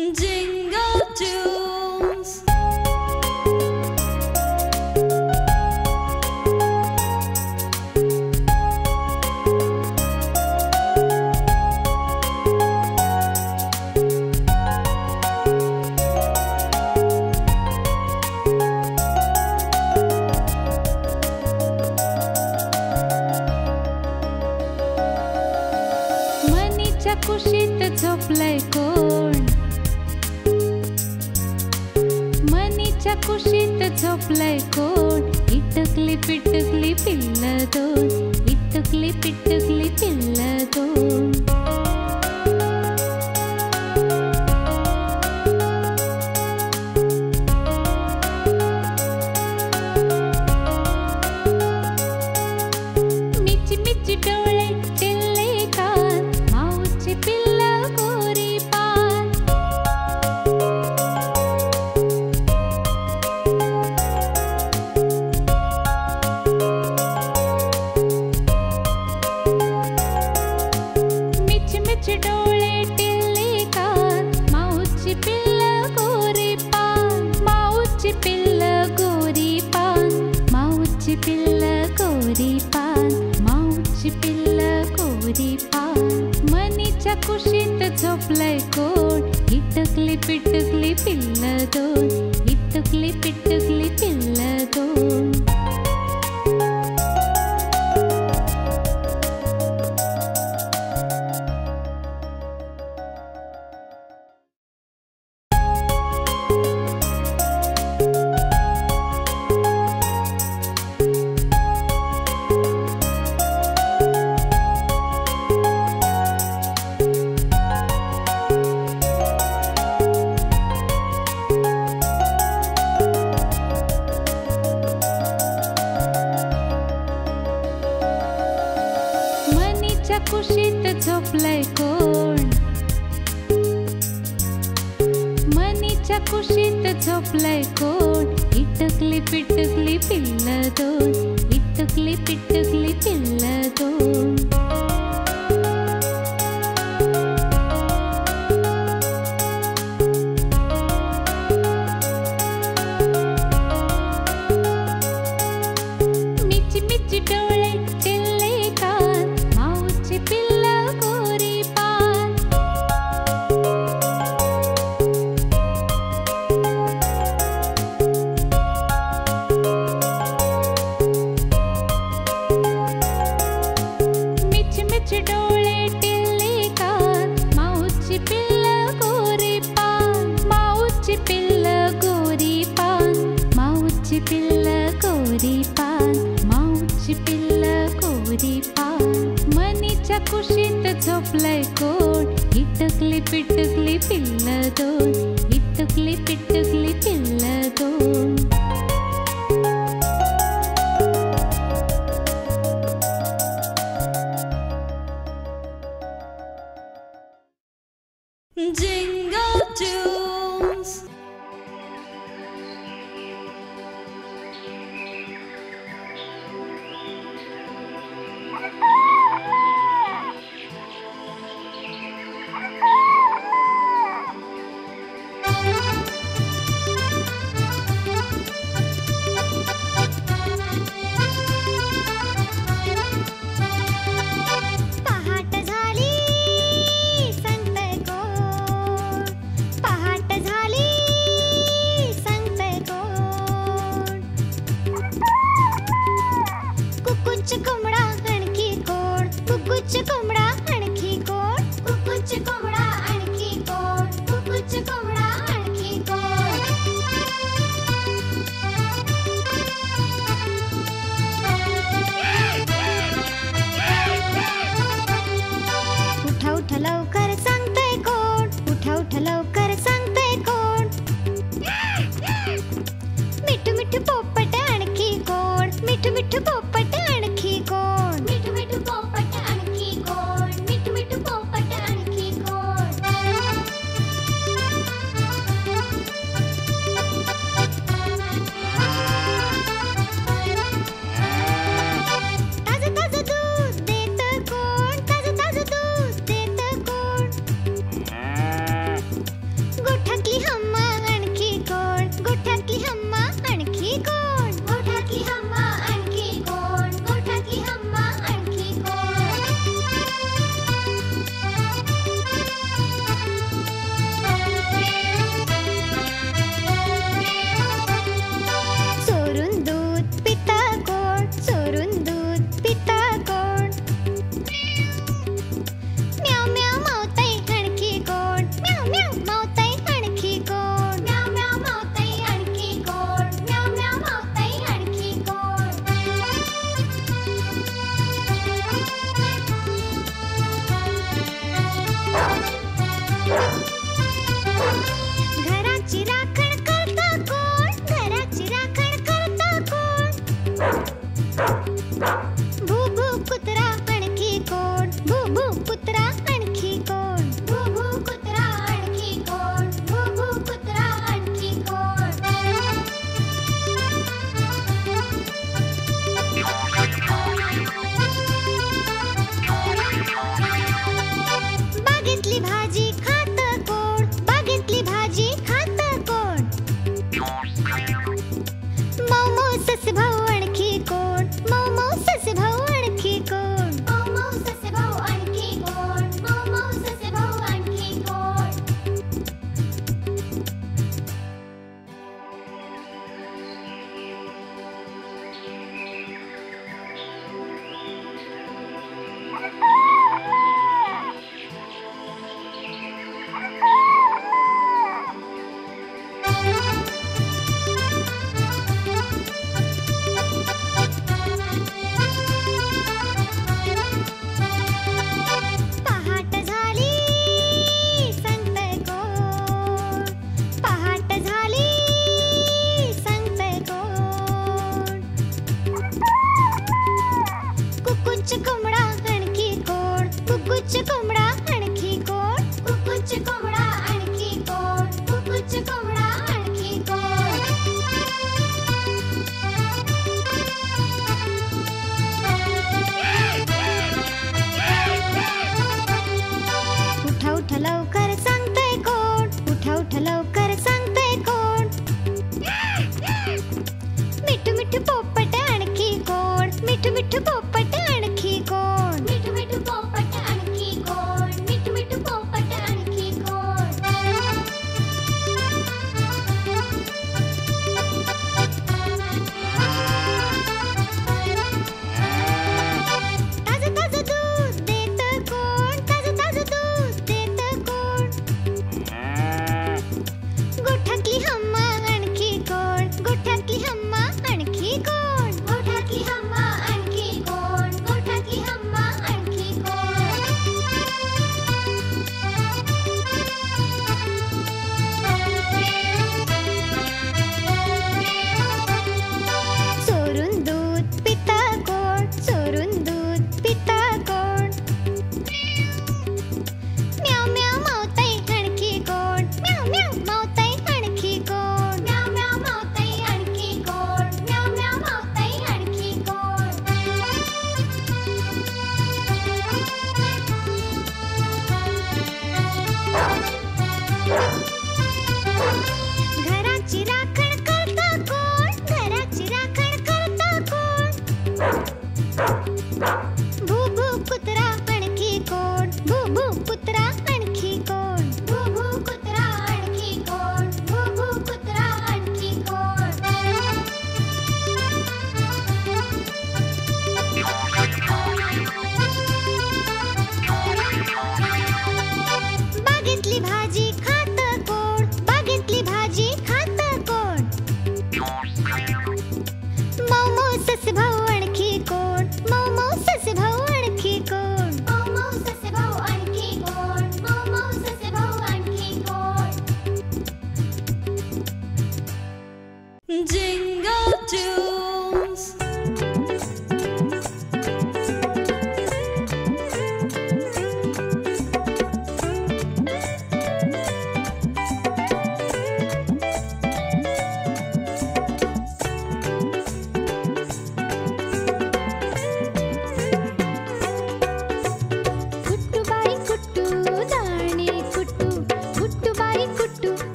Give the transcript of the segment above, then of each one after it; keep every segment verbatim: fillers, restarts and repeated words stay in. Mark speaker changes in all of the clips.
Speaker 1: Jingle tunes.
Speaker 2: मनीच्या कुशीत झोपलंय कोण? मनीच्या कुशीत झोपलंय कोण? इटकली पिटकली पिल्ल दोन, इटकली पिटकली पिल्ल दोन. मिची मिची डोळे टिल्ले कान, माऊची पिल्ल गोरी पान. मिची मिची डोळे टिल्ले कान, माऊची पिल्ल गोरी पान. माऊची पिल्ल गोरी पान, माऊची पिल्ल गोरी पान, माऊची पिल्ल गोरी पान. मनीच्या कुशीत झोपलंय कोण? इटकली पिटकली पिल्ल दोन, इटकली पिटकली पिल्ल दोन. मनीच्या कुशीत झोपलंय कोण? मनीच्या कुशीत झोपलंय कोण? इटकली पिटकली पिल्ल दोन, इटकली पिटकली पिल्ल दोन. मिची मिची डोळे टिल्ले कान, माऊची पिल्ल गोरी पान. मिची मिची डोळे टिल्ले कान, माऊची पिल्ल गोरी पान. माऊची पिल्ल गोरी पान, माऊची पिल्ल गोरी पान, माऊची पिल्ल गोरी पान. मनीच्या कुशीत झोपलंय कोण? इटकली पिटकली पिल्ल दोन, इटकली पिटकली पिल्ल दोन.
Speaker 1: Jingle tunes.
Speaker 3: पहाट झाली सांगतय कोण? पहाट झाली सांगतय कोण? कुकुच कोंबडा आणखी कोण? कुकुच कोंबडा आणखी कोण? कुकुच कोंबडा आणखी कोण? कुकुच कोंबडा आणखी कोण? उठा उठा लवकर सांगतय कोण? उठा उठा लवकर सांगतय कोण? मिठू मिठू पोपट आणखी कोण? मिठू मिठू पोपट आणखी कोण? मिठू मिठू पोपट आणखी कोण? मिठू मिठू पोपट आणखी कोण? ताजं ताजं दूध देतं कोण? ताजं ताजं दूध देतं कोण?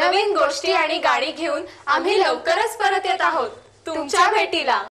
Speaker 4: नवनवीन गोष्टी आणि गाणी घेऊन आम्ही लवकरच परत येत आहोत तुमच्या भेटीला.